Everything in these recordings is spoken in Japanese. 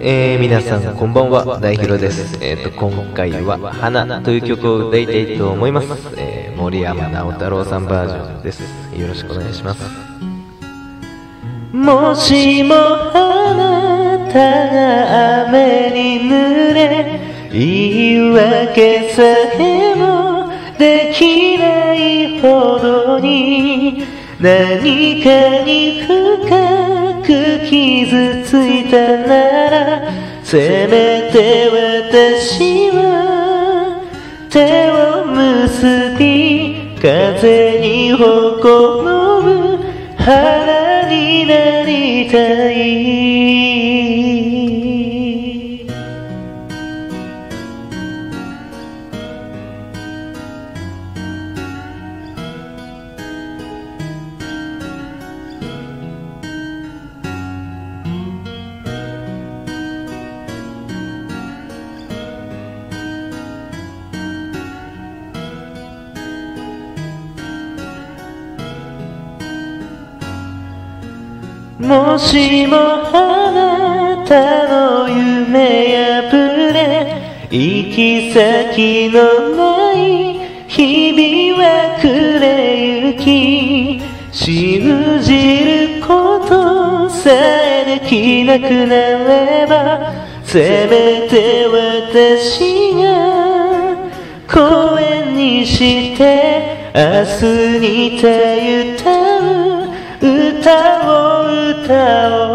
皆さんこんばんは、大広です。今回は花という曲を歌いたいと思います。森山直太朗さんバージョンです。よろしくお願いします。もしもあなたが雨に濡れ、言い訳さえもできないほどに何かに深く傷ついたなら、せめて私は手を結び風にほこむ花になりたい。もしもあなたの夢破れ、行き先のない日々は暮れゆき、信じることさえできなくなれば、せめて私が声にして明日にたゆたう歌を歌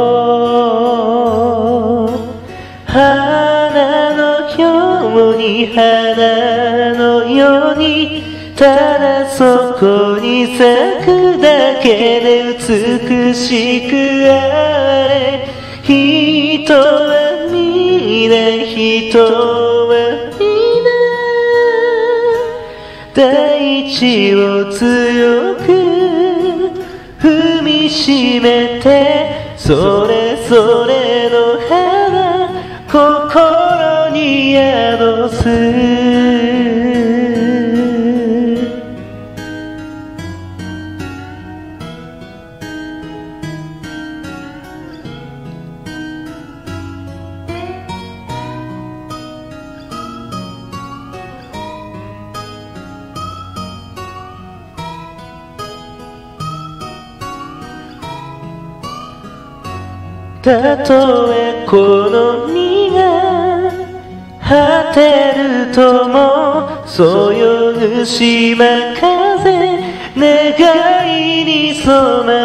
おう。花のように花のように、ただそこに咲くだけで美しくあれ。人は皆人は皆大地を強く踏みしめて、それぞれの花心に宿す。たとえこの身が果てるとも、そよぐ島風願いに染ま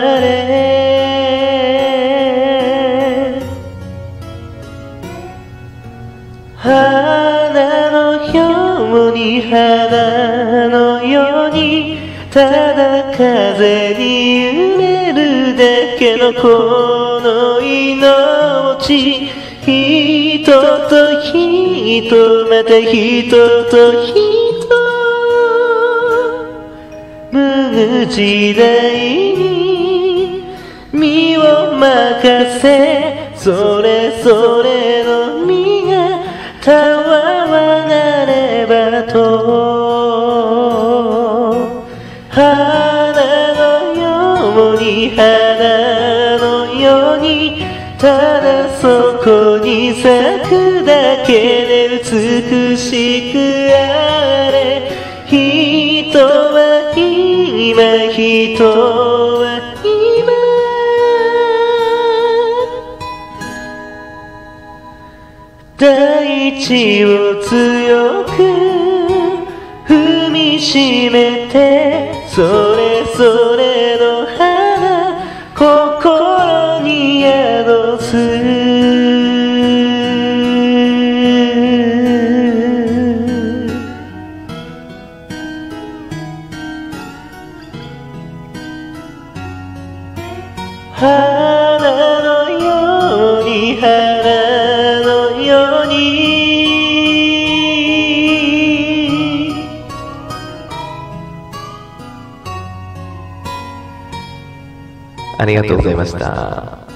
れ。花のように花のように、ただ風に揺れるだけのこの命。人と人、また人と人、無時代に身を任せ、それぞれの身がたわわなればと。花のように花のように、ただそこに咲くだけで美しくあれ。人は今人は今大地を強く踏みしめて、それぞれの花心に宿す。花のように花のように。ありがとうございました。